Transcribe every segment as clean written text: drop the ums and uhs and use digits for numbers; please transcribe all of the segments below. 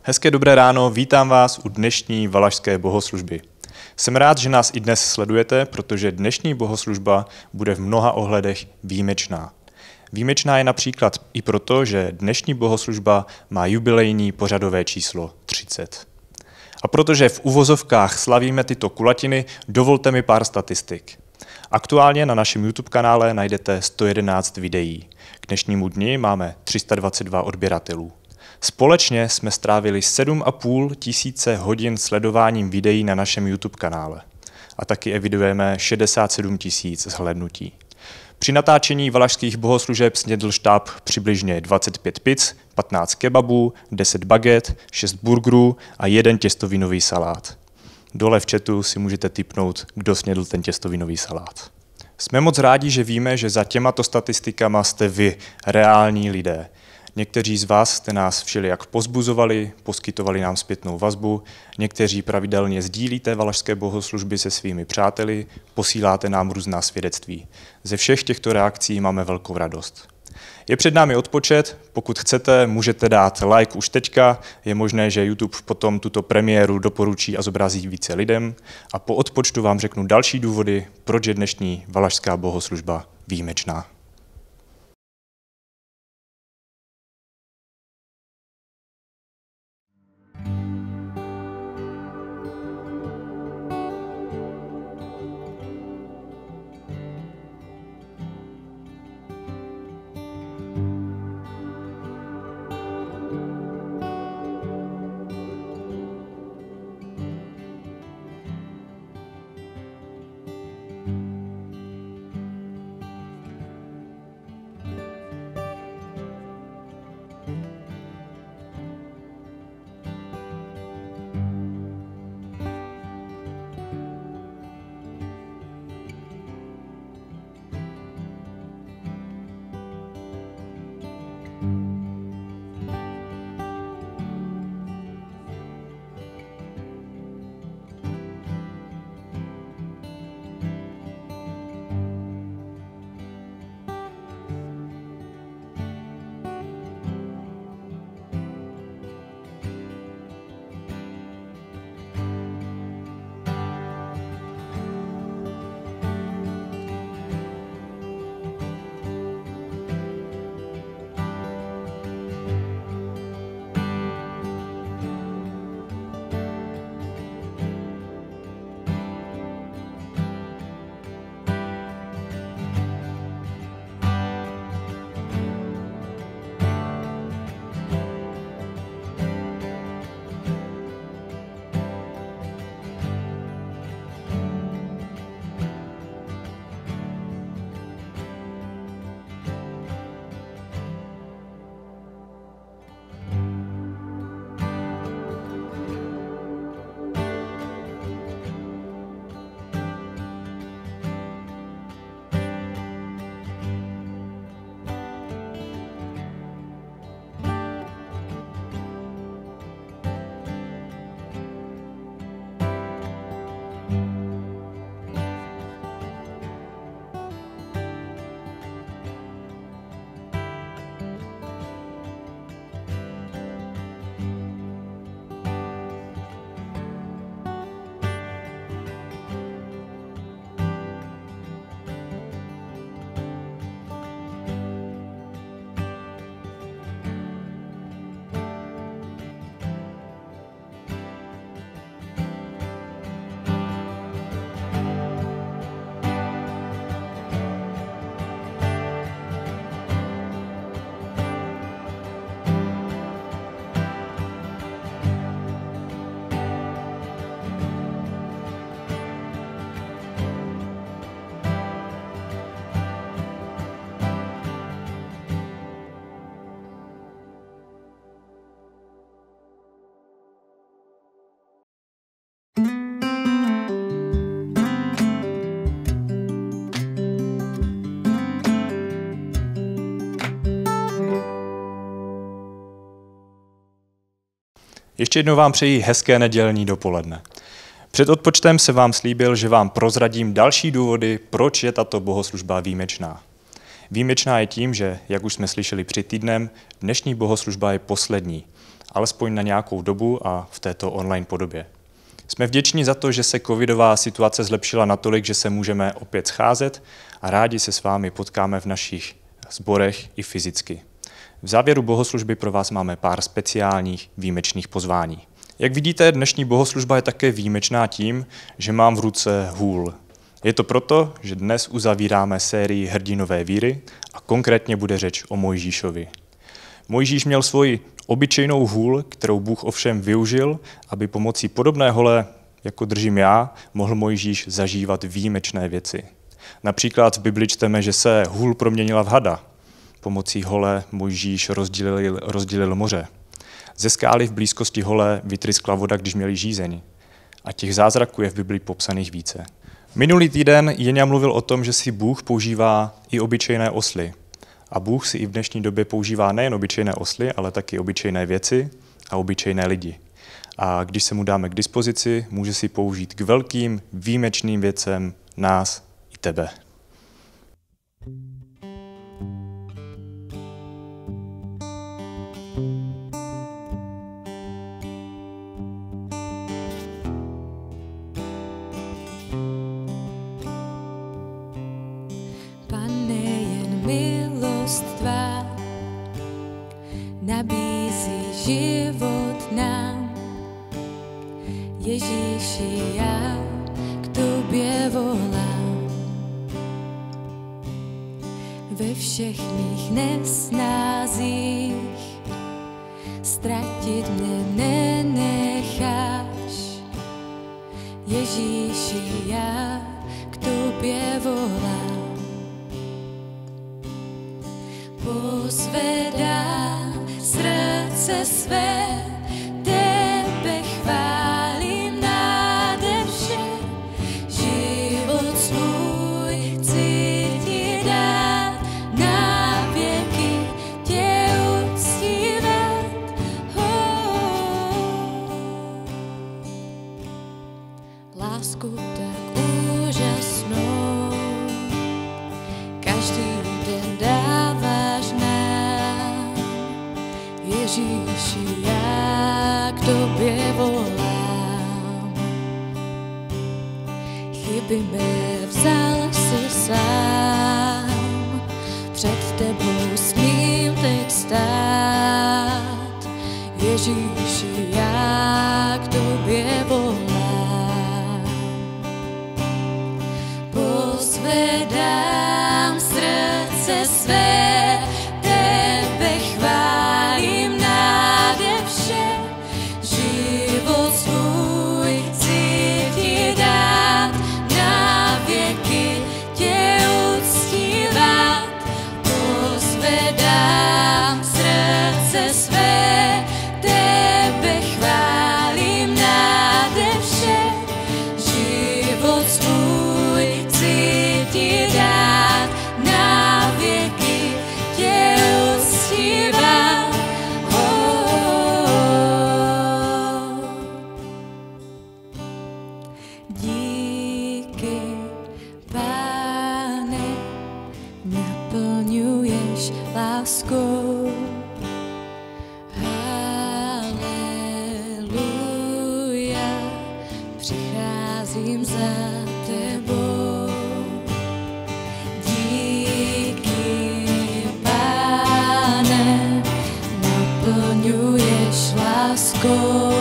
Hezké dobré ráno, vítám vás u dnešní valašské bohoslužby. Jsem rád, že nás i dnes sledujete, protože dnešní bohoslužba bude v mnoha ohledech výjimečná. Výjimečná je například i proto, že dnešní bohoslužba má jubilejní pořadové číslo 30. A protože v uvozovkách slavíme tyto kulatiny, dovolte mi pár statistik. Aktuálně na našem YouTube kanále najdete 111 videí. K dnešnímu dni máme 322 odběratelů. Společně jsme strávili 7,5 tisíce hodin sledováním videí na našem YouTube kanále. A taky evidujeme 67 tisíc zhlédnutí. Při natáčení valašských bohoslužeb snědl štáb přibližně 25 pic, 15 kebabů, 10 baget, 6 burgerů a 1 těstovinový salát. Dole v chatu si můžete tipnout, kdo snědl ten těstovinový salát. Jsme moc rádi, že víme, že za těmato statistikama jste vy, reální lidé. Někteří z vás jste nás všelijak povzbuzovali, poskytovali nám zpětnou vazbu, někteří pravidelně sdílíte valašské bohoslužby se svými přáteli, posíláte nám různá svědectví. Ze všech těchto reakcí máme velkou radost. Je před námi odpočet, pokud chcete, můžete dát like už teďka, je možné, že YouTube potom tuto premiéru doporučí a zobrazí více lidem a po odpočtu vám řeknu další důvody, proč je dnešní valašská bohoslužba výjimečná. Ještě jednou vám přeji hezké nedělní dopoledne. Před odpočtem se vám slíbil, že vám prozradím další důvody, proč je tato bohoslužba výjimečná. Výjimečná je tím, že, jak už jsme slyšeli před týdnem, dnešní bohoslužba je poslední. alespoň na nějakou dobu a v této online podobě. Jsme vděční za to, že se covidová situace zlepšila natolik, že se můžeme opět scházet a rádi se s vámi potkáme v našich sborech i fyzicky. V závěru bohoslužby pro vás máme pár speciálních výjimečných pozvání. Jak vidíte, dnešní bohoslužba je také výjimečná tím, že mám v ruce hůl. Je to proto, že dnes uzavíráme sérii Hrdinové víry a konkrétně bude řeč o Mojžíšovi. Mojžíš měl svoji obyčejnou hůl, kterou Bůh ovšem využil, aby pomocí podobné hole, jako držím já, mohl Mojžíš zažívat výjimečné věci. Například v Bibli čteme, že se hůl proměnila v hada. Pomocí hole Mojžíš rozdělil moře. Ze skály v blízkosti hole vytryskla voda, když měli žízeň. A těch zázraků je v Bibli popsaných více. Minulý týden Jeňa mluvil o tom, že si Bůh používá i obyčejné osly. A Bůh si i v dnešní době používá nejen obyčejné osly, ale taky obyčejné věci a obyčejné lidi. A když se mu dáme k dispozici, může si použít k velkým, výjimečným věcem nás i tebe. Nabízí život nám, Ježíši, já k tobě volám. Ve všech mých nesnázích ztratit mě nenecháš, Ježíši, já k tobě volám. Pozvedám srdce své, tebe chválím nade vše, život svůj chci ti dát, na věky tě uctívat. Lásku tak úžasnou každý den dáváš nám, Ježíši, já k tobě volám. Chyby mé vzal si sám, před tebou smím teď stát, Ježíši, já k tobě volám. Pozvedám srdce své, tebe chválím nade vše, život svůj chci ti dát, na věky tě uctívat. Pozvedám srdce své, tebe chválím nade vše, život svůj chci ti dát, na věky tě uctívat. Díky, Pane, naplňuješ láskou. Haleluja, přicházím za tebou. Díky, Pane, naplňuješ láskou.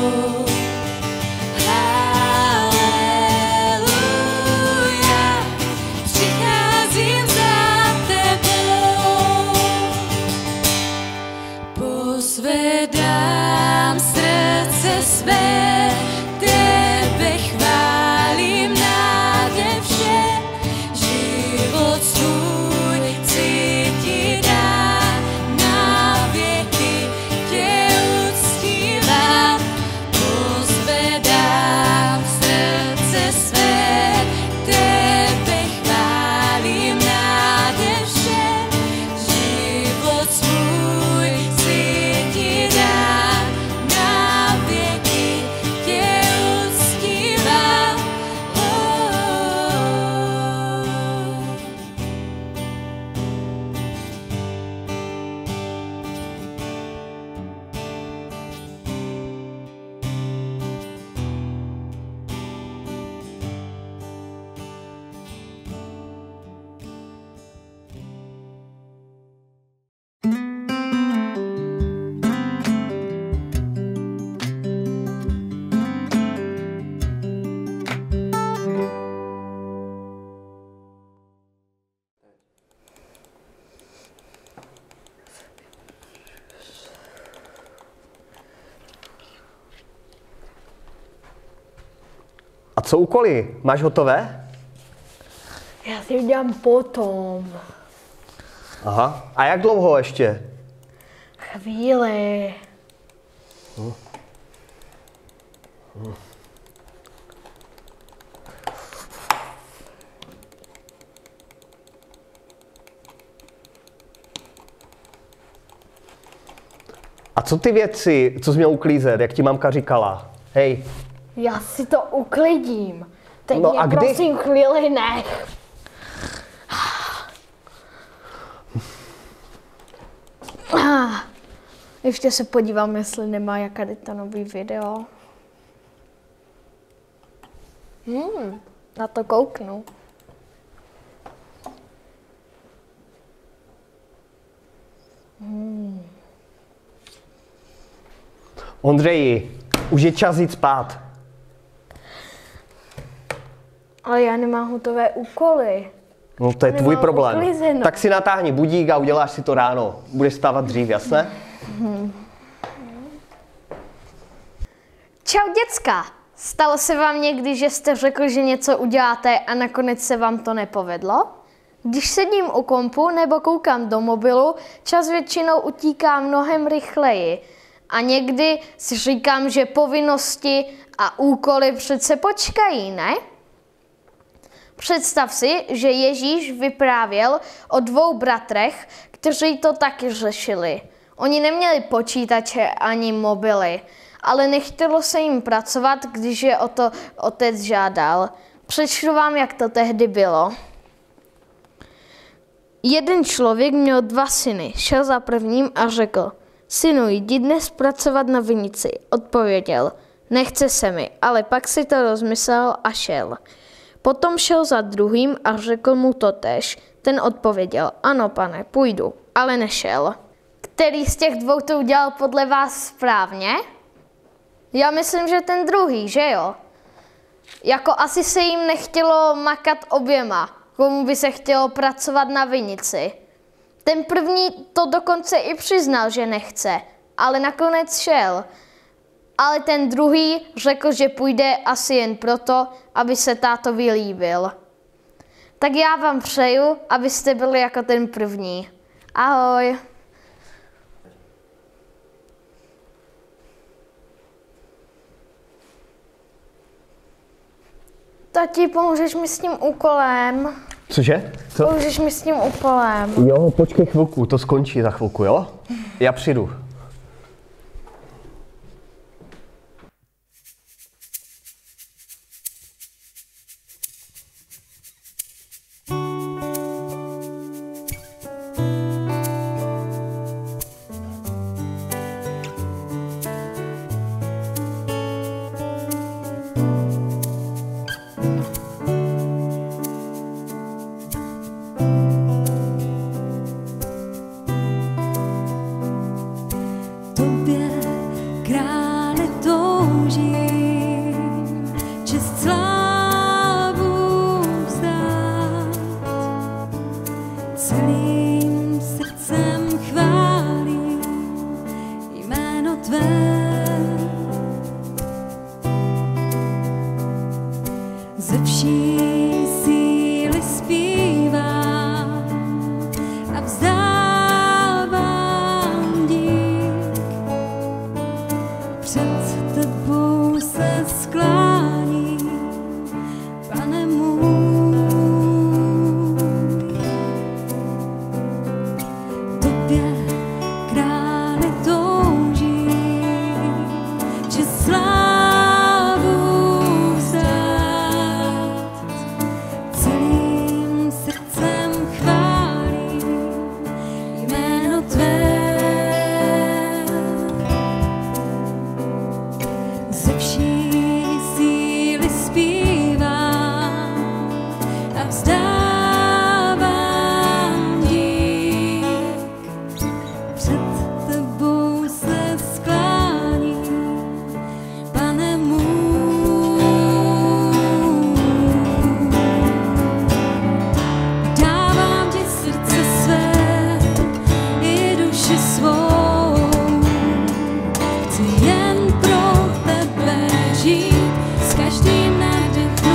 Haleluja, přicházím za tebou. Pozvedám srdce své, tebe chválím nade vše, život svůj chci ti dát, na věky tě uctívat. Pozvedám srdce své, tebe chválím nade vše, život svůj chci ti dát, na věky co úkoly? Máš hotové? Já si udělám potom. Aha. A jak dlouho ještě? Chvíli. A co ty věci, co jsi měl uklízet, jak ti mamka říkala? Hej. Já si to uklidím. Teď No mě a kdy? prosím chvíli nech. Ještě se podívám, jestli nemá jaká nový video. Na to kouknu. Ondřeji, už je čas jít spát. Ale já nemám hotové úkoly. No to je Nemám tvůj problém. uklizeno. Tak si natáhni budík a uděláš si to ráno. Budeš stávat dřív, jasné? Čau děcka! Stalo se vám někdy, že jste řekl, že něco uděláte a nakonec se vám to nepovedlo? Když sedím u kompu nebo koukám do mobilu, čas většinou utíká mnohem rychleji. A někdy si říkám, že povinnosti a úkoly přece počkají, ne? Představ si, že Ježíš vyprávěl o 2 bratrech, kteří to taky řešili. Oni neměli počítače ani mobily, ale nechtělo se jim pracovat, když je o to otec žádal. Přečtu vám, jak to tehdy bylo. Jeden člověk měl 2 syny, šel za prvním a řekl: Synu, jdi dnes pracovat na vinici. Odpověděl: Nechce se mi, ale pak si to rozmyslel a šel. Potom šel za druhým a řekl mu totéž. Ten odpověděl: Ano, pane, půjdu, ale nešel. Který z těch 2 to udělal podle vás správně? Já myslím, že ten druhý, že jo? Jako asi se jim nechtělo makat oběma, komu by se chtělo pracovat na vinici. Ten první to dokonce i přiznal, že nechce, ale nakonec šel. Ale ten druhý řekl, že půjde asi jen proto, aby se tátovi líbil. Tak já vám přeju, abyste byli jako ten první. Ahoj. Tati, pomůžeš mi s tím úkolem? Cože? Co? Pomůžeš mi s tím úkolem. Jo, počkej chvilku, to skončí za chvilku, jo? Já přijdu. Chci jen pro tebe žít, s každým nádechem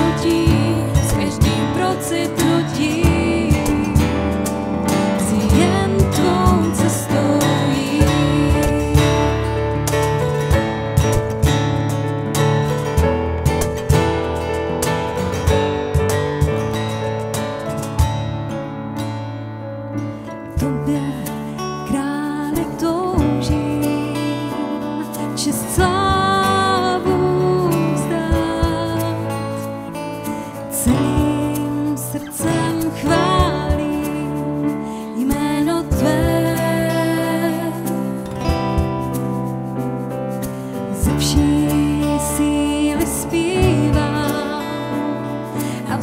ze vší síly zpívám a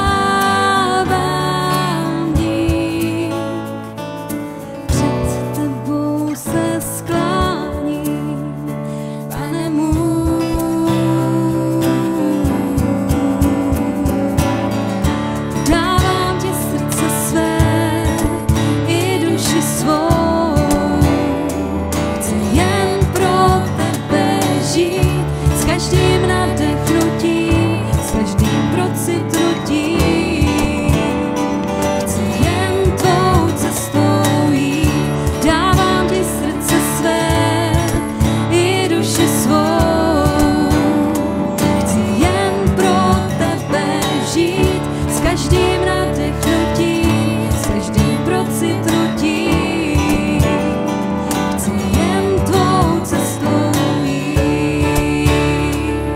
vzdávám dík. Před tebou se skláním, Pane můj. Dávám ti srdce své i duši svou. Chci jen pro tebe žít, s každým nadechnutím, s každým procitnutím. Chci jen tvou cestou jít, dávám ti srdce své i duši svou. Chci jen pro tebe žít, s každým nadechnutím, s každým procitnutím. Chci jen tvou cestou jít.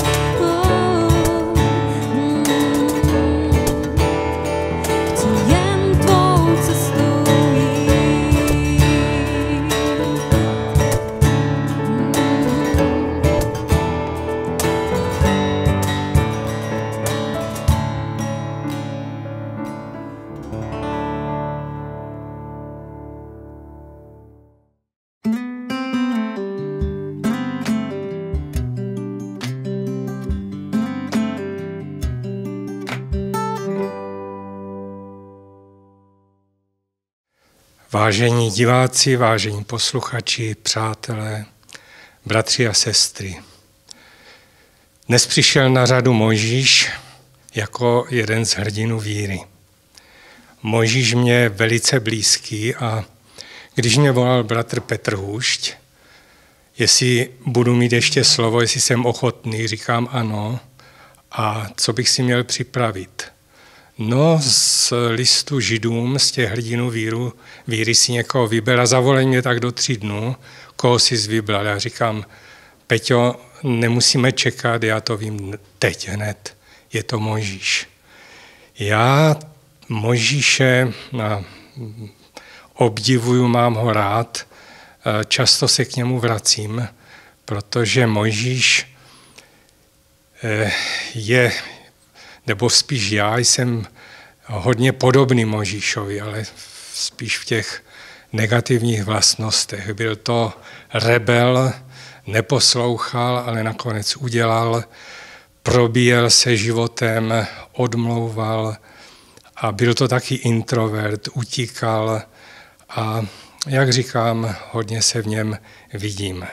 Chci jen tvou cestou jít. Vážení diváci, vážení posluchači, přátelé, bratři a sestry. Dnes přišel na řadu Mojžíš jako jeden z hrdinů víry. Mojžíš mě je velice blízký a když mě volal bratr Petr Hůšť, jestli budu mít ještě slovo, jestli jsem ochotný, říkám ano, a co bych si měl připravit. No, z listu Židům, z těch hrdinů víry si někoho vybral a zavolej mě tak do 3 dnů, koho jsi vybral. Já říkám, Peťo, nemusíme čekat, já to vím teď hned, je to Mojžíš. Já Mojžíše obdivuju, mám ho rád, často se k němu vracím, protože Mojžíš je, nebo spíš já jsem hodně podobný Mojžíšovi, ale spíš v těch negativních vlastnostech. Byl to rebel, neposlouchal, ale nakonec udělal, probíjel se životem, odmlouval a byl to taky introvert, utíkal a jak říkám, hodně se v něm vidím.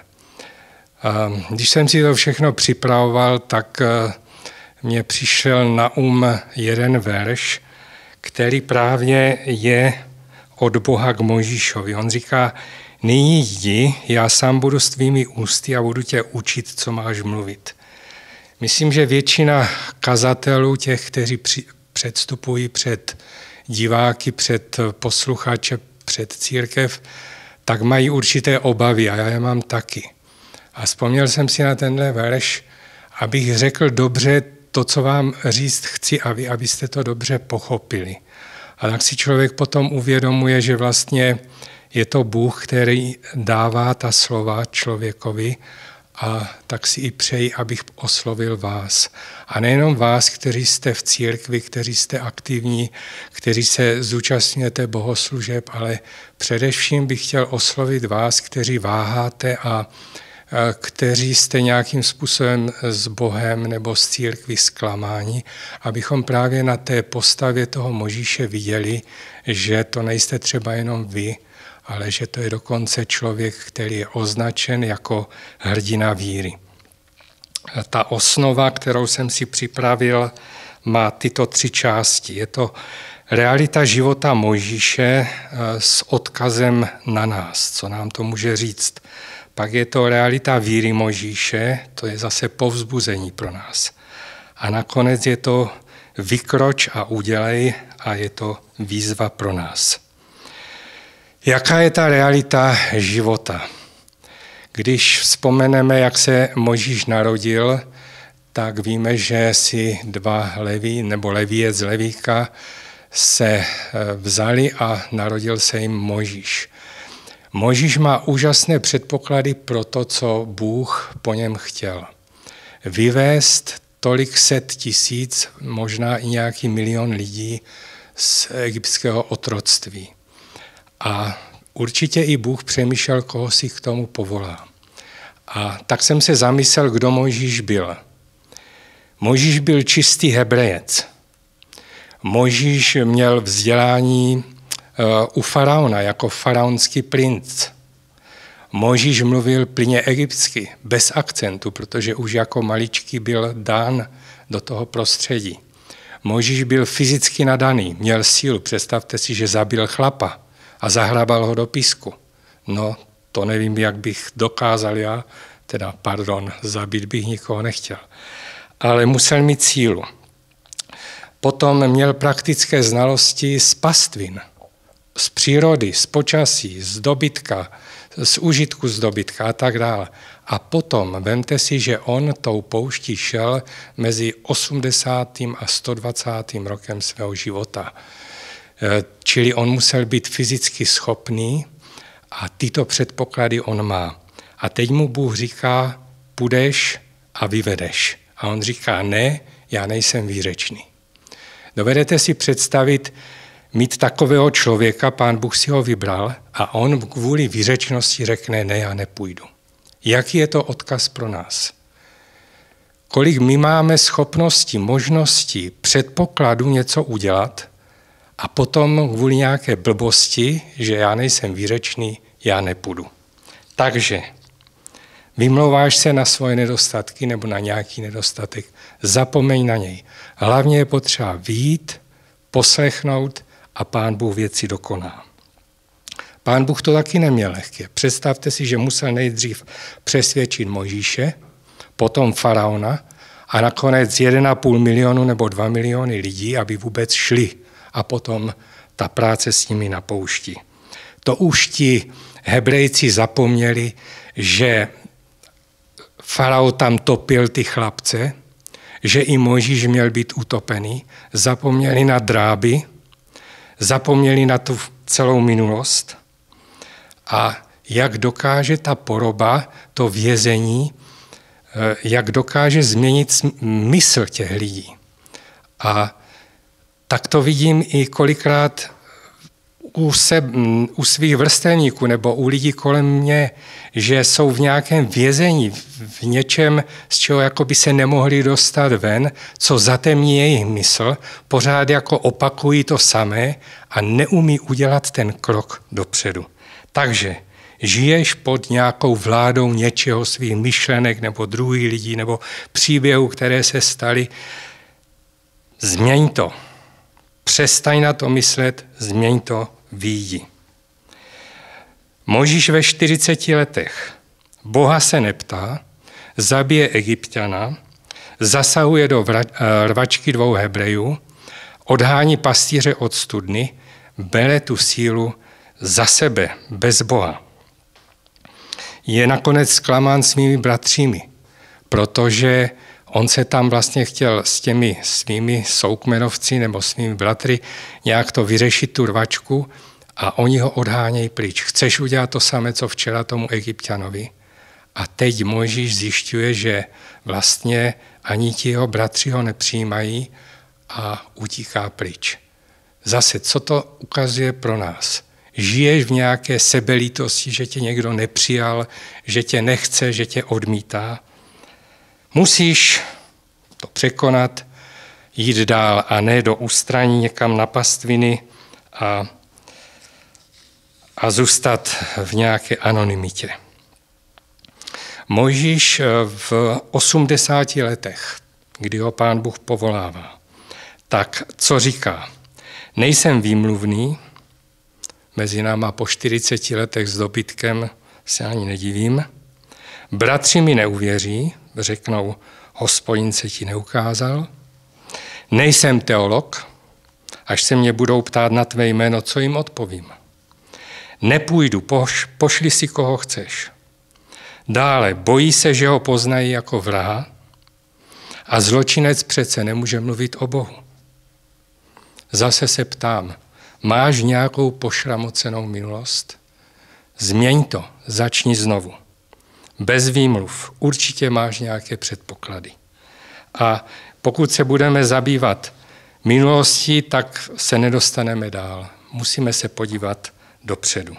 Když jsem si to všechno připravoval, tak mně přišel na jeden verš, který právě je od Boha k Mojžíšovi. On říká, nyní jdi, já sám budu s tvými ústy a budu tě učit, co máš mluvit. Myslím, že většina kazatelů, těch, kteří předstupují před diváky, před posluchače, před církev, tak mají určité obavy a já je mám taky. A vzpomněl jsem si na tenhle verš, abych řekl dobře to, co vám říct chci, a vy, abyste to dobře pochopili. A tak si člověk potom uvědomuje, že vlastně je to Bůh, který dává ta slova člověkovi, a tak si i přeji, abych oslovil vás. A nejenom vás, kteří jste v církvi, kteří jste aktivní, kteří se zúčastňujete bohoslužeb, ale především bych chtěl oslovit vás, kteří váháte a kteří jste nějakým způsobem s Bohem nebo s církví zklamáni, abychom právě na té postavě toho Mojžíše viděli, že to nejste třeba jenom vy, ale že to je dokonce člověk, který je označen jako hrdina víry. Ta osnova, kterou jsem si připravil, má tyto 3 části. Je to realita života Mojžíše s odkazem na nás, co nám to může říct. Pak je to realita víry Mojžíše, to je zase povzbuzení pro nás. A nakonec je to vykroč a udělej a je to výzva pro nás. Jaká je ta realita života? Když vzpomeneme, jak se Mojžíš narodil, tak víme, že si 2 Leví nebo Levíec z Levíka se vzali a narodil se jim Mojžíš. Mojžíš má úžasné předpoklady pro to, co Bůh po něm chtěl. Vyvést tolik set tisíc, možná i nějaký milion lidí z egyptského otroctví. A určitě i Bůh přemýšlel, koho si k tomu povolá. A tak jsem se zamyslel, kdo Mojžíš byl. Mojžíš byl čistý Hebrejec. Mojžíš měl vzdělání u faraona jako faraonský princ. Mojžíš mluvil plynně egyptsky, bez akcentu, protože už jako maličký byl dán do toho prostředí. Mojžíš byl fyzicky nadaný, měl sílu. Představte si, že zabil chlapa a zahrabal ho do písku. No, to nevím, jak bych dokázal já, zabít bych nikoho nechtěl. Ale musel mít sílu. Potom měl praktické znalosti z pastvin, z přírody, z počasí, z dobytka, z užitku z dobytka a tak dále. A potom vemte si, že on tou pouští šel mezi 80. a 120. rokem svého života. Čili on musel být fyzicky schopný a tyto předpoklady on má. A teď mu Bůh říká, půjdeš a vyvedeš. A on říká, ne, já nejsem výřečný. Dovedete si představit mít takového člověka, Pán Bůh si ho vybral a on kvůli výřečnosti řekne, ne, já nepůjdu. Jaký je to odkaz pro nás? Kolik my máme schopností, možností, předpokladů něco udělat a potom kvůli nějaké blbosti, že já nejsem výřečný, já nepůjdu. Takže vymlouváš se na svoje nedostatky nebo na nějaký nedostatek, zapomeň na něj. Hlavně je potřeba vyjít, poslechnout a Pán Bůh věci dokoná. Pán Bůh to taky neměl lehké. Představte si, že musel nejdřív přesvědčit Mojžíše, potom faraona a nakonec 1,5 milionu nebo 2 miliony lidí, aby vůbec šli a potom ta práce s nimi na poušti. To už ti Hebrejci zapomněli, že farao tam topil ty chlapce, že i Mojžíš měl být utopený, zapomněli na dráby, zapomněli na tu celou minulost a jak dokáže ta poroba, to vězení, jak dokáže změnit mysl těch lidí. A tak to vidím i kolikrát u svých vrstevníků nebo u lidí kolem mě, že jsou v nějakém vězení, v něčem, z čeho jakoby se nemohli dostat ven, co zatemní jejich mysl, pořád jako opakují to samé a neumí udělat ten krok dopředu. Takže žiješ pod nějakou vládou něčeho, svých myšlenek nebo druhých lidí nebo příběhů, které se staly, změň to. Přestaň na to myslet, změň to, vyjdi. Mojžíš ve 40 letech Boha se neptá, zabije Egypťana, zasahuje do rvačky 2 Hebrejů, odhání pastýře od studny, bere tu sílu za sebe, bez Boha. Je nakonec zklamán svými bratřími, protože on se tam vlastně chtěl s těmi svými soukmenovci nebo svými bratry nějak to vyřešit, tu rvačku, a oni ho odhánějí pryč. Chceš udělat to samé, co včera tomu Egypťanovi? A teď Mojžíš zjišťuje, že vlastně ani ti jeho bratři ho nepřijímají a utíká pryč. Zase, co to ukazuje pro nás? Žiješ v nějaké sebelítosti, že tě někdo nepřijal, že tě nechce, že tě odmítá. Musíš to překonat, jít dál a ne do ústraní někam na pastviny a zůstat v nějaké anonymitě. Mojžíš v 80 letech, kdy ho Pán Bůh povolává, tak co říká? Nejsem výmluvný, mezi náma po 40 letech s dobytkem se ani nedivím. Bratři mi neuvěří, řeknou, Hospodin se ti neukázal. Nejsem teolog, až se mě budou ptát na tvé jméno, co jim odpovím. Nepůjdu, pošli si, koho chceš. Dále, bojí se, že ho poznají jako vraha a zločinec přece nemůže mluvit o Bohu. Zase se ptám, máš nějakou pošramocenou minulost? Změň to, začni znovu. Bez výmluv, určitě máš nějaké předpoklady. A pokud se budeme zabývat minulostí, tak se nedostaneme dál. Musíme se podívat dopředu.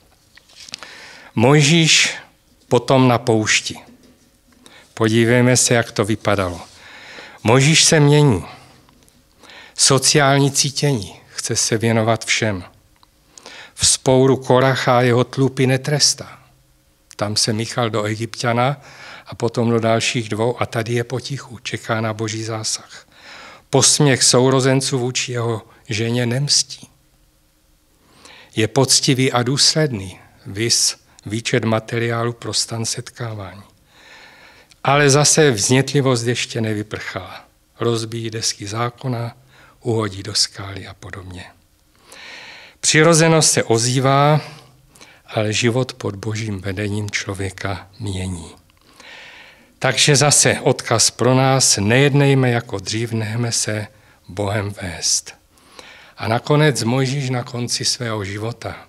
Mojžíš potom na poušti. Podívejme se, jak to vypadalo. Mojžíš se mění. Sociální cítění. Chce se věnovat všem. Vzpouru Koracha a jeho tlupy netrestá. Tam se míchal do Egypťana a potom do dalších 2 a tady je potichu, čeká na boží zásah. Posměch sourozenců vůči jeho ženě nemstí. Je poctivý a důsledný, viz výčet materiálu pro stan setkávání. Ale zase vznětlivost ještě nevyprchala. Rozbíjí desky zákona, uhodí do skály a podobně. Přirozenost se ozývá, ale život pod božím vedením člověka mění. Takže zase odkaz pro nás, nejednejme jako dřív, nechme se Bohem vést. A nakonec Mojžíš na konci svého života.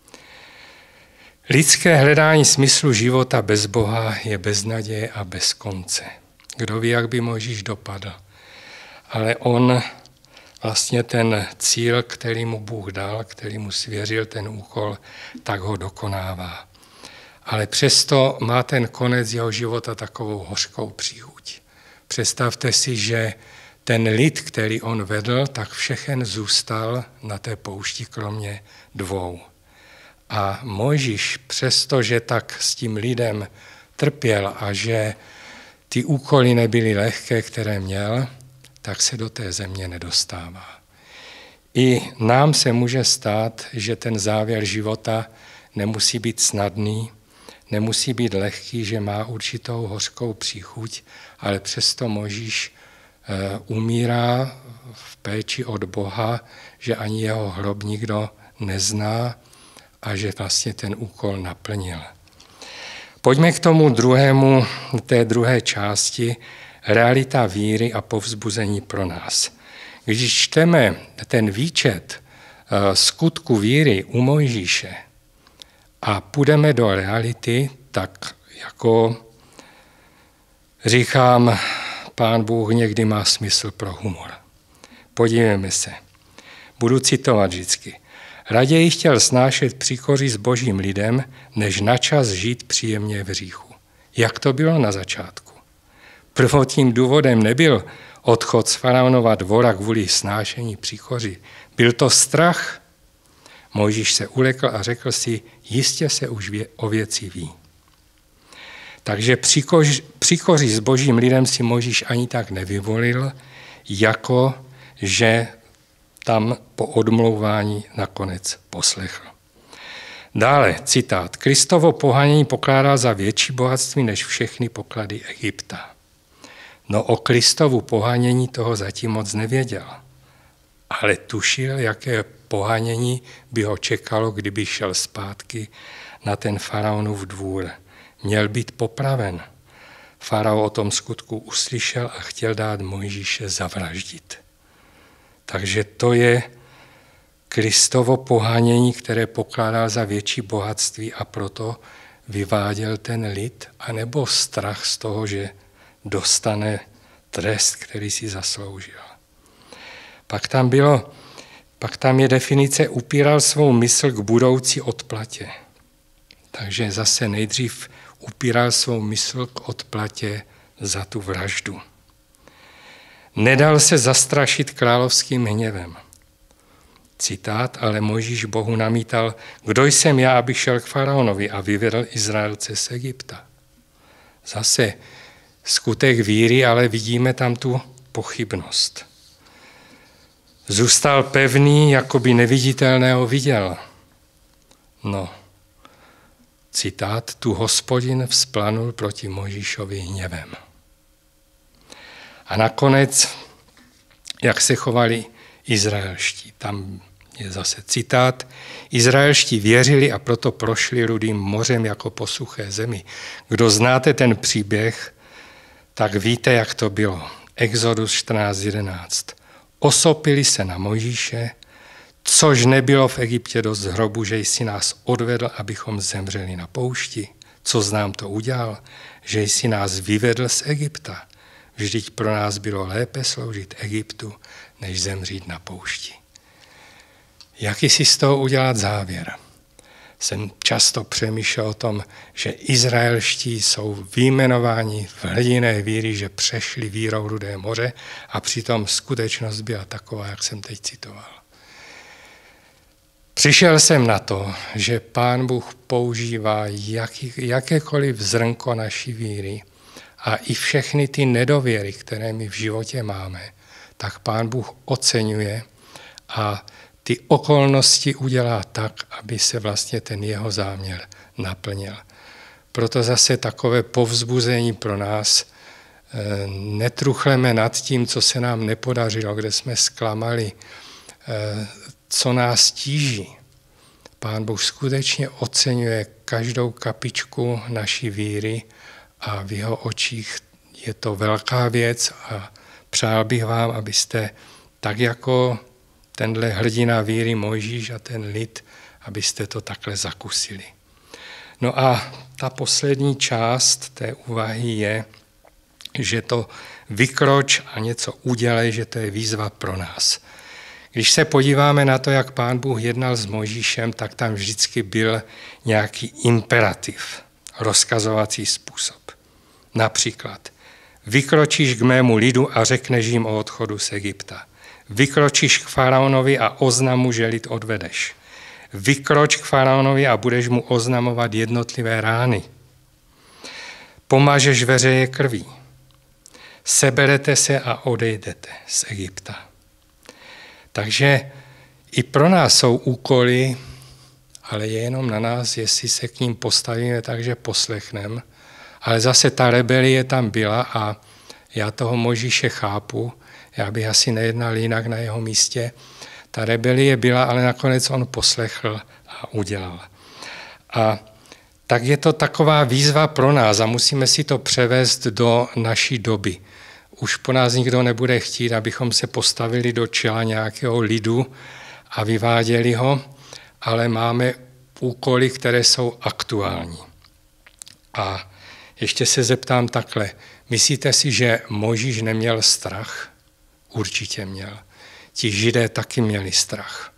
Lidské hledání smyslu života bez Boha je bez naděje a bez konce. Kdo ví, jak by Mojžíš dopadl. Ale on vlastně ten cíl, který mu Bůh dal, který mu svěřil ten úkol, tak ho dokonává. Ale přesto má ten konec jeho života takovou hořkou příchuť. Představte si, že ten lid, který on vedl, tak všechen zůstal na té poušti kromě 2. A Mojžíš, přestože tak s tím lidem trpěl a že ty úkoly nebyly lehké, které měl, tak se do té země nedostává. I nám se může stát, že ten závěr života nemusí být snadný, nemusí být lehký, že má určitou hořkou příchuť, ale přesto Mojžíš umírá v péči od Boha, že ani jeho hrob nikdo nezná a že vlastně ten úkol naplnil. Pojďme k tomu té druhé části, realita víry a povzbuzení pro nás. Když čteme ten výčet skutku víry u Mojžíše a půjdeme do reality, tak jako říkám, Pán Bůh někdy má smysl pro humor. Podívejme se. Budu citovat vždycky. Raději chtěl snášet příkoří s božím lidem, než načas žít příjemně v hříchu. Jak to bylo na začátku? Prvotním důvodem nebyl odchod z faraonova dvora kvůli snášení příkoří. Byl to strach. Mojžíš se ulekl a řekl si, jistě se už o věci ví. Takže příkoří s božím lidem si Mojžíš ani tak nevyvolil, jako že tam po odmlouvání nakonec poslechl. Dále citát. Kristovo pohanění pokládal za větší bohatství než všechny poklady Egypta. No o Kristovu pohanění toho zatím moc nevěděl. Ale tušil, jaké pohanění by ho čekalo, kdyby šel zpátky na ten faraonův dvůr. Měl být popraven. Farao o tom skutku uslyšel a chtěl dát Mojžíše zavraždit. Takže to je Kristovo pohánění, které pokládal za větší bohatství a proto vyváděl ten lid, anebo strach z toho, že dostane trest, který si zasloužil. Pak tam je definice upíral svou mysl k budoucí odplatě. Takže zase nejdřív upíral svou mysl k odplatě za tu vraždu. Nedal se zastrašit královským hněvem. Citát, ale Mojžíš Bohu namítal, kdo jsem já, abych šel k faraonovi a vyvedl Izraelce z Egypta. Zase skutek víry, ale vidíme tam tu pochybnost. Zůstal pevný, jako by neviditelného viděl. No, citát, tu Hospodin vzplanul proti Mojžíšovi hněvem. A nakonec, jak se chovali izraelští. Tam je zase citát. Izraelští věřili a proto prošli Rudým mořem jako po suché zemi. Kdo znáte ten příběh, tak víte, jak to bylo. Exodus 14:11. Osopili se na Mojžíše, Což nebylo v Egyptě dost hrobu, že jsi nás odvedl, abychom zemřeli na poušti. Co jsi nám to udělal? Že jsi nás vyvedl z Egypta. Vždyť pro nás bylo lépe sloužit Egyptu, než zemřít na poušti. Jaký si z toho udělat závěr? Jsem často přemýšlel o tom, že izraelští jsou vyjmenováni v hrdiné víry, že přešli vírou Rudé moře a přitom skutečnost byla taková, jak jsem teď citoval. Přišel jsem na to, že Pán Bůh používá jakékoliv zrnko naší víry a i všechny ty nedověry, které my v životě máme, tak Pán Bůh oceňuje a ty okolnosti udělá tak, aby se vlastně ten jeho záměr naplnil. Proto zase takové povzbuzení pro nás. Netruchleme nad tím, co se nám nepodařilo, kde jsme zklamali, co nás tíží. Pán Bůh skutečně oceňuje každou kapičku naší víry a v jeho očích je to velká věc a přál bych vám, abyste tak jako tenhle hrdina víry Mojžíš a ten lid, abyste to takhle zakusili. No a ta poslední část té úvahy je, že to vykroč a něco udělej, že to je výzva pro nás. Když se podíváme na to, jak Pán Bůh jednal s Mojžíšem, tak tam vždycky byl nějaký imperativ, rozkazovací způsob. Například, vykročíš k mému lidu a řekneš jim o odchodu z Egypta. Vykročíš k faraonovi a oznamu, že lid odvedeš. Vykroč k faraonovi a budeš mu oznamovat jednotlivé rány. Pomažeš veřeje krví. Seberete se a odejdete z Egypta. Takže i pro nás jsou úkoly, ale je jenom na nás, jestli se k ním postavíme tak, že poslechneme. Ale zase ta rebelie tam byla a já toho Mojžíše chápu, já bych asi nejednal jinak na jeho místě. Ta rebelie byla, ale nakonec on poslechl a udělal. A tak je to taková výzva pro nás a musíme si to převést do naší doby. Už po nás nikdo nebude chtít, abychom se postavili do čela nějakého lidu a vyváděli ho, ale máme úkoly, které jsou aktuální. A ještě se zeptám takhle. Myslíte si, že Mojžíš neměl strach? Určitě měl. Ti Židé taky měli strach.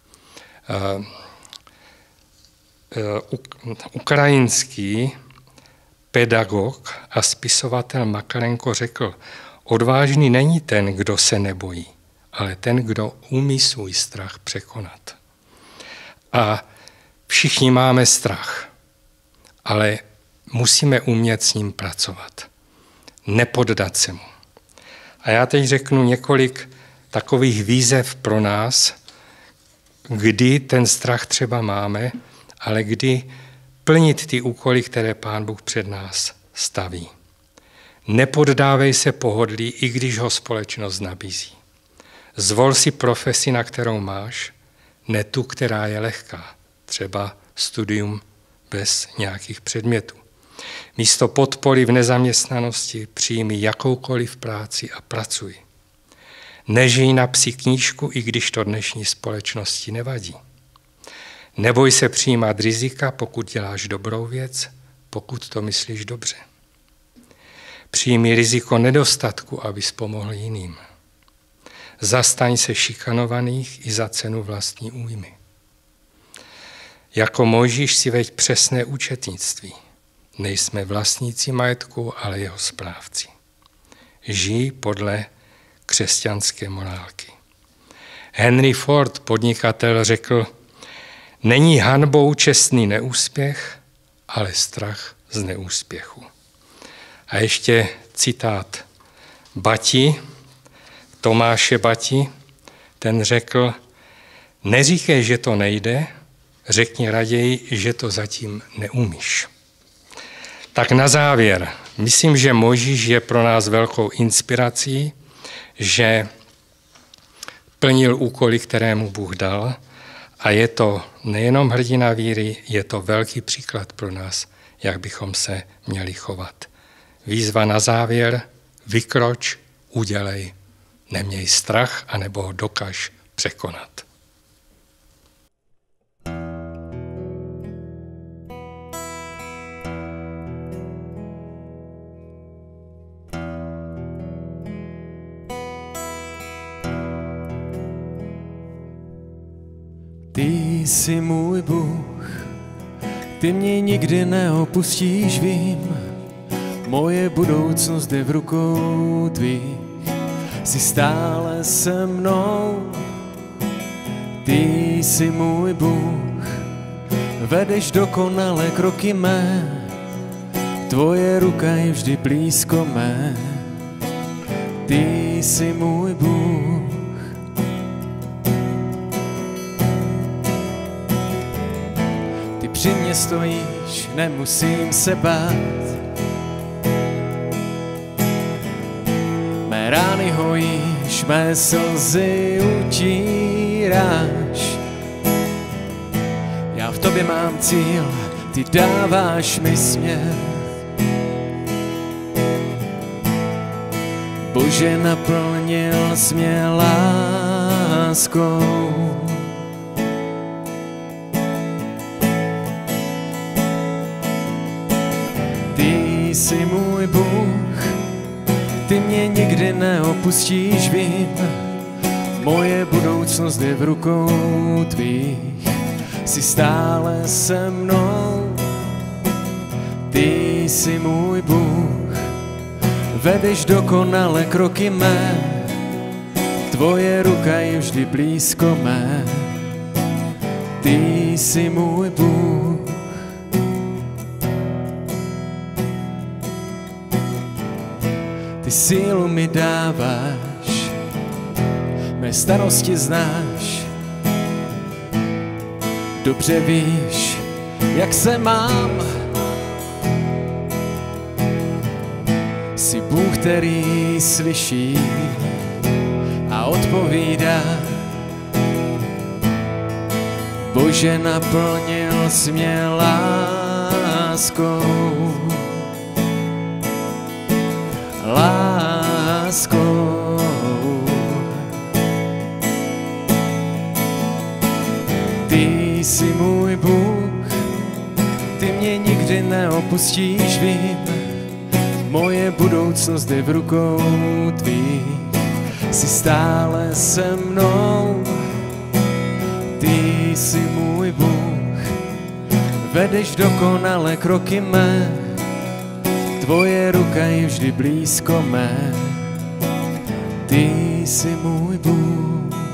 Ukrajinský pedagog a spisovatel Makarenko řekl, odvážný není ten, kdo se nebojí, ale ten, kdo umí svůj strach překonat. A všichni máme strach, ale musíme umět s ním pracovat. Nepoddat se mu. A já teď řeknu několik takových výzev pro nás, kdy ten strach třeba máme, ale kdy plnit ty úkoly, které Pán Bůh před nás staví. Nepoddávej se pohodlí, i když ho společnost nabízí. Zvol si profesi, na kterou máš, ne tu, která je lehká, třeba studium bez nějakých předmětů. Místo podpory v nezaměstnanosti přijmi jakoukoliv práci a pracuj. Nežij na psí knížku, i když to dnešní společnosti nevadí. Neboj se přijímat rizika, pokud děláš dobrou věc, pokud to myslíš dobře. Přijmi riziko nedostatku, abys pomohl jiným. Zastaň se šikanovaných i za cenu vlastní újmy. Jako Mojžíš si veď přesné účetnictví. Nejsme vlastníci majetku, ale jeho správci. Žij podle křesťanské morálky. Henry Ford, podnikatel, řekl, není hanbou čestný neúspěch, ale strach z neúspěchu. A ještě citát Bati, Tomáše Bati, ten řekl, neříkej, že to nejde, řekni raději, že to zatím neumíš. Tak na závěr, myslím, že Mojžíš je pro nás velkou inspirací, že plnil úkoly, které mu Bůh dal a je to nejenom hrdina víry, je to velký příklad pro nás, jak bychom se měli chovat. Výzva na závěr, vykroč, udělej, neměj strach, anebo ho dokaž překonat. jsi můj Bůh, ty mě nikdy neopustíš, vím. Moje budoucnost je v rukou tvých, jsi stále se mnou. Ty jsi můj Bůh, vedeš dokonale kroky mé, tvoje ruka je vždy blízko mé. Ty jsi můj Bůh. Ty při mě stojíš, nemusím se bát. Mé rány hojíš, mé slzy utíráš. Já v tobě mám cíl, ty dáváš mi směr. Bože, naplnil jsi mě láskou. Ty jsi můj Bůh, ty mě nikdy neopustíš, vím. Moje budoucnost je v rukou tvých, jsi stále se mnou. Ty jsi můj Bůh, vedeš dokonale kroky mé, tvoje ruka je vždy blízko mé. Ty jsi můj Bůh. Ty sílu mi dáváš, mé starosti znáš. Dobře víš, jak se mám. Jsi Bůh, který slyší a odpovídá. Bože, naplnil jsi mě láskou. Láskou. Ty jsi můj Bůh, ty mě nikdy neopustíš, vím. Moje budoucnost je v rukou tvých, jsi stále se mnou. Ty jsi můj Bůh, vedeš dokonale kroky mé, tvoje ruka je vždy blízko mé. Ty jsi můj Bůh.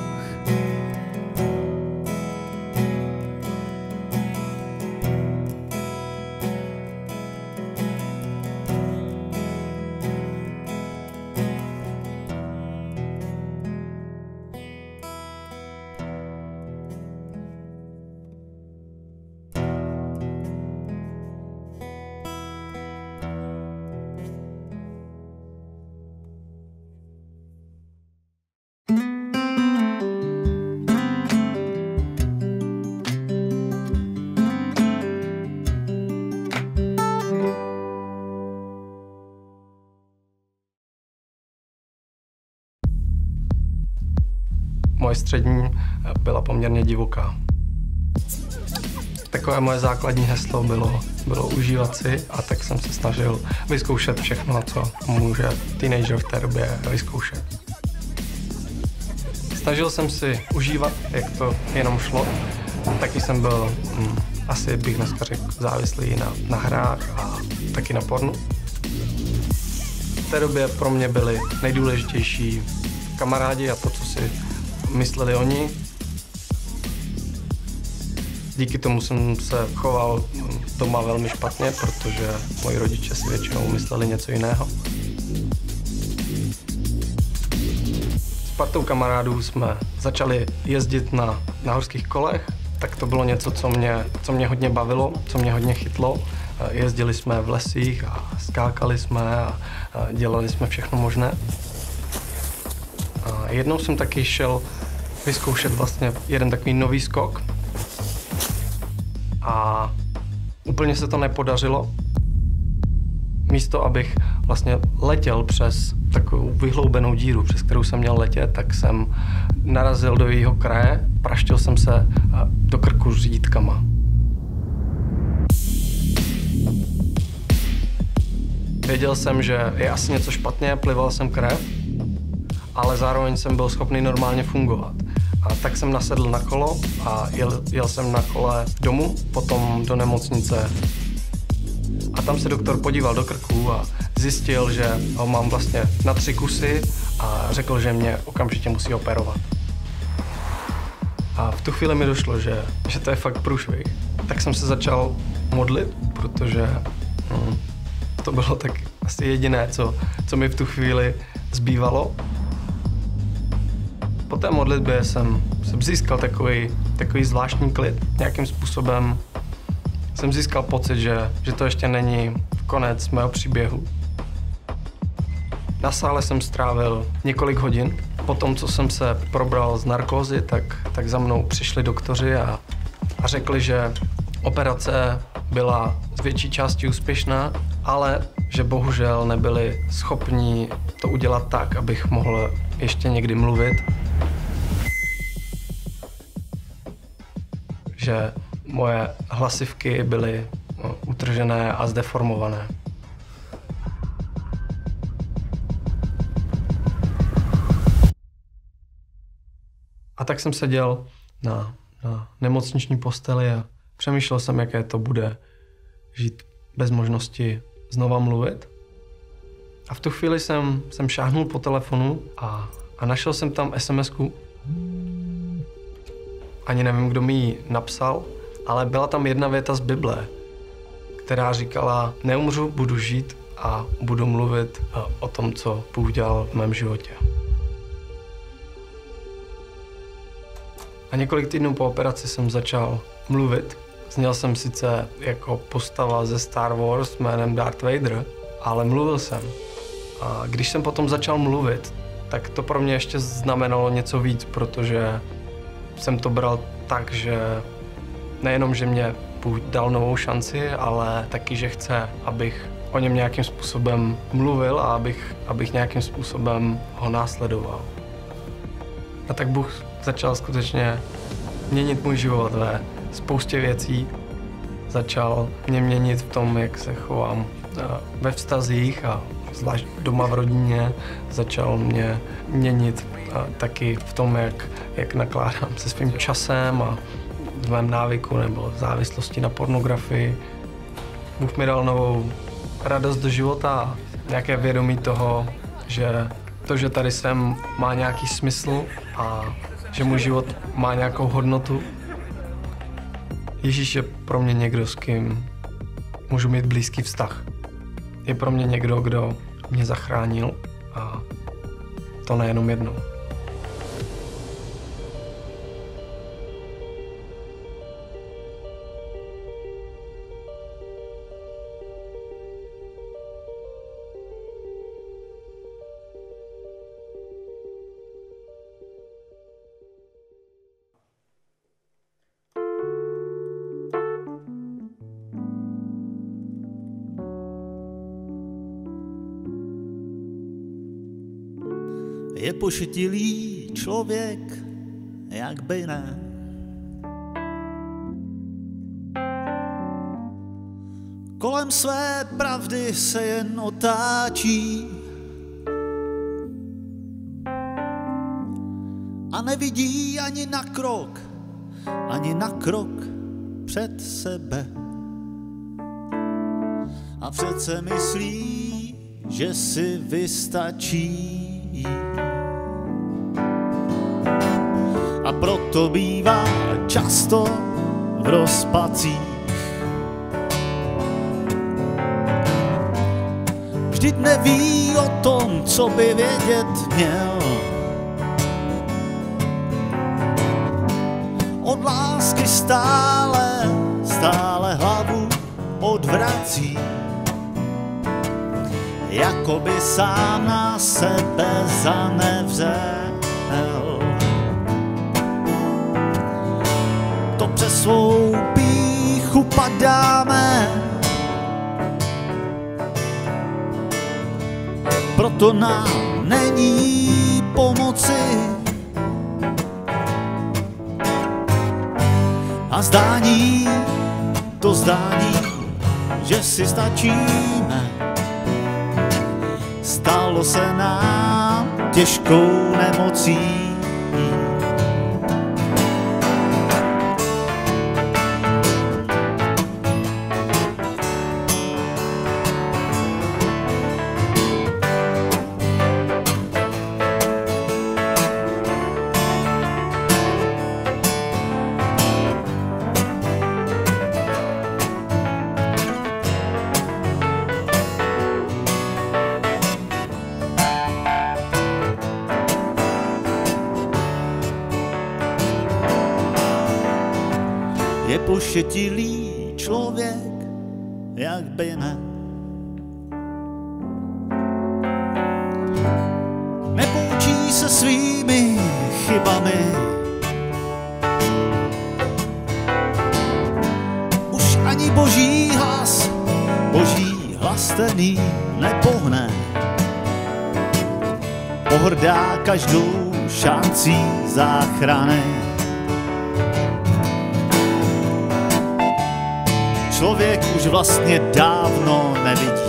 Moje střední byla poměrně divoká. Takové moje základní heslo bylo užívat si, a tak jsem se snažil vyzkoušet všechno, co může teenager v té době vyzkoušet. Snažil jsem si užívat, jak to jenom šlo. Taky jsem byl, asi bych dneska řekl, závislý na hrách a taky na pornu. V té době pro mě byli nejdůležitější kamarádi a to, co si mysleli oni. Díky tomu jsem se choval doma velmi špatně, protože moji rodiče si většinou mysleli něco jiného. S partou kamarádů jsme začali jezdit na horských kolech, tak to bylo něco, co mě hodně bavilo, co mě hodně chytlo. Jezdili jsme v lesích a skákali jsme a dělali jsme všechno možné. A jednou jsem taky šel vyzkoušet vlastně jeden takový nový skok a úplně se to nepodařilo. Místo, abych vlastně letěl přes takovou vyhloubenou díru, přes kterou jsem měl letět, tak jsem narazil do jejího kraje, praštil jsem se do krku řídkama. Věděl jsem, že je asi něco špatně, plival jsem krev, ale zároveň jsem byl schopný normálně fungovat. A tak jsem nasedl na kolo a jel jsem na kole domů, potom do nemocnice. A tam se doktor podíval do krku a zjistil, že ho mám vlastně na 3 kusy a řekl, že mě okamžitě musí operovat. A v tu chvíli mi došlo, že to je fakt průšvih. Tak jsem se začal modlit, protože to bylo tak asi jediné, co mi v tu chvíli zbývalo. Po té modlitbě jsem získal takový zvláštní klid. Nějakým způsobem jsem získal pocit, že to ještě není konec mého příběhu. Na sále jsem strávil několik hodin. Po tom, co jsem se probral z narkózy, tak za mnou přišli doktoři a řekli, že operace byla z větší části úspěšná, ale že bohužel nebyli schopni to udělat tak, abych mohl ještě někdy mluvit. Že moje hlasivky byly utržené a zdeformované. A tak jsem seděl na nemocniční posteli a přemýšlel jsem, jaké to bude žít bez možnosti znova mluvit. A v tu chvíli jsem šáhnul po telefonu a našel jsem tam SMS-ku. Ani nevím, kdo mi ji napsal, ale byla tam jedna věta z Bible, která říkala: neumřu, budu žít a budu mluvit o tom, co Bůh dělal v mém životě. A několik týdnů po operaci jsem začal mluvit. Zněl jsem sice jako postava ze Star Wars jménem Darth Vader, ale mluvil jsem. A když jsem potom začal mluvit, tak to pro mě ještě znamenalo něco víc, protože jsem to bral tak, že nejenom, že mě Bůh dal novou šanci, ale taky, že chce, abych o něm nějakým způsobem mluvil a abych nějakým způsobem ho následoval. A tak Bůh začal skutečně měnit můj život ve spoustě věcí. Začal mě měnit v tom, jak se chovám ve vztazích a zvlášť doma v rodině. Začal mě měnit taky v tom, jak nakládám se svým časem a v mém návyku nebo závislosti na pornografii. Bůh mi dal novou radost do života a nějaké vědomí toho, že to, že tady jsem, má nějaký smysl a že můj život má nějakou hodnotu. Ježíš je pro mě někdo, s kým můžu mít blízký vztah. Je pro mě někdo, kdo mě zachránil a to nejenom jednou. Je pošetilý člověk, jak by ne. Kolem své pravdy se jen otáčí a nevidí ani na krok před sebe. A přece myslí, že si vystačí. A proto bývá často v rozpacích. Vždyť neví o tom, co by vědět měl. Od lásky stále hlavu odvrací. Jakoby sám na sebe zanevřel. To přes svou pýchu padáme, proto nám není pomoci. A zdání, že si stačíme, stalo se nám těžkou nemocí. nepošetilý člověk, jak by ne. Nepoučí se svými chybami, už ani boží hlas ten nepohne. Pohrdá každou šancí záchrany. Člověk už vlastně dávno nevidí.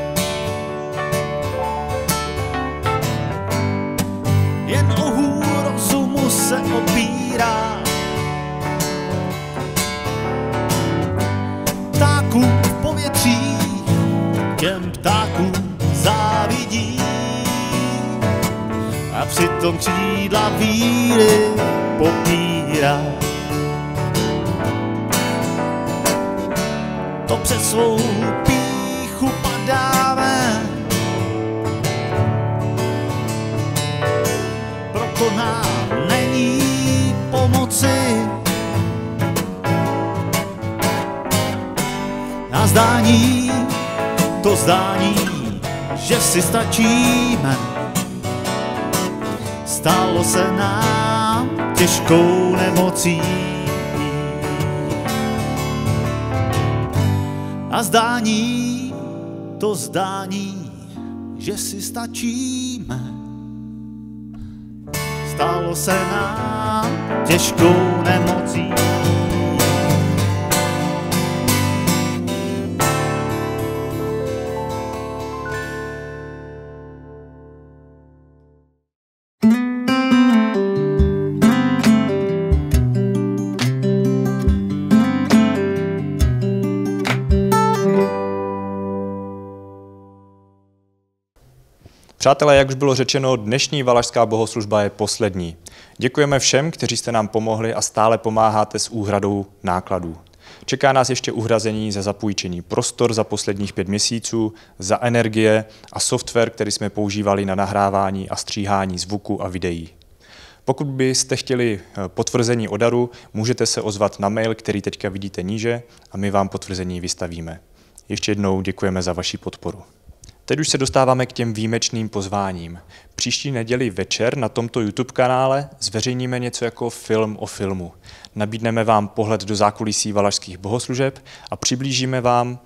Jen o hůl rozumu se opírá. Ptákům v povětří, těm ptákům závidí. A přitom křídla víry popírá. To přes svou pýchu padáme, proto nám není pomoci. A zdání, to zdání, že si stačíme, stalo se nám těžkou nemocí. A zdání, to zdání, že si stačíme, stalo se nám těžkou nemocí. Přátelé, jak už bylo řečeno, dnešní Valašská bohoslužba je poslední. Děkujeme všem, kteří jste nám pomohli a stále pomáháte s úhradou nákladů. Čeká nás ještě uhrazení za zapůjčení prostor za posledních 5 měsíců, za energie a software, který jsme používali na nahrávání a stříhání zvuku a videí. Pokud byste chtěli potvrzení o daru, můžete se ozvat na mail, který teďka vidíte níže, a my vám potvrzení vystavíme. Ještě jednou děkujeme za vaši podporu. Teď už se dostáváme k těm výjimečným pozváním. Příští neděli večer na tomto YouTube kanále zveřejníme něco jako film o filmu. Nabídneme vám pohled do zákulisí valašských bohoslužeb a přiblížíme vám,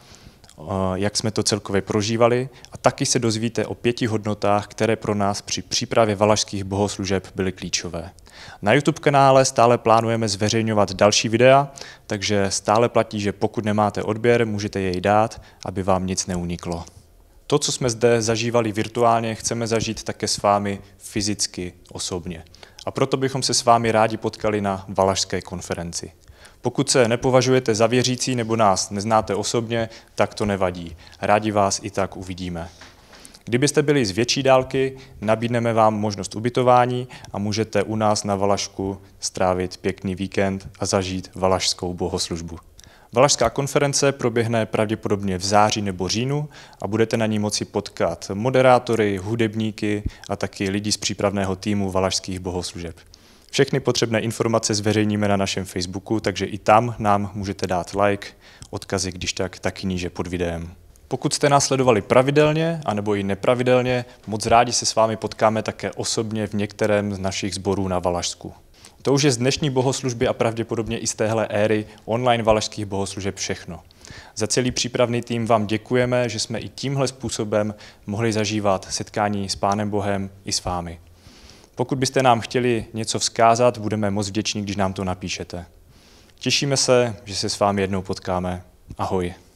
jak jsme to celkově prožívali, a taky se dozvíte o 5 hodnotách, které pro nás při přípravě valašských bohoslužeb byly klíčové. Na YouTube kanále stále plánujeme zveřejňovat další videa, takže stále platí, že pokud nemáte odběr, můžete jej dát, aby vám nic neuniklo. To, co jsme zde zažívali virtuálně, chceme zažít také s vámi fyzicky, osobně. A proto bychom se s vámi rádi potkali na Valašské konferenci. Pokud se nepovažujete za věřící nebo nás neznáte osobně, tak to nevadí. Rádi vás i tak uvidíme. Kdybyste byli z větší dálky, nabídneme vám možnost ubytování a můžete u nás na Valašku strávit pěkný víkend a zažít valašskou bohoslužbu. Valašská konference proběhne pravděpodobně v září nebo říjnu a budete na ní moci potkat moderátory, hudebníky a taky lidi z přípravného týmu valašských bohoslužeb. Všechny potřebné informace zveřejníme na našem Facebooku, takže i tam nám můžete dát like, odkazy když tak taky níže pod videem. Pokud jste nás sledovali pravidelně anebo i nepravidelně, moc rádi se s vámi potkáme také osobně v některém z našich sborů na Valašsku. To už je z dnešní bohoslužby a pravděpodobně i z téhle éry online valašských bohoslužeb všechno. Za celý přípravný tým vám děkujeme, že jsme i tímhle způsobem mohli zažívat setkání s Pánem Bohem i s vámi. Pokud byste nám chtěli něco vzkázat, budeme moc vděční, když nám to napíšete. Těšíme se, že se s vámi jednou potkáme. Ahoj.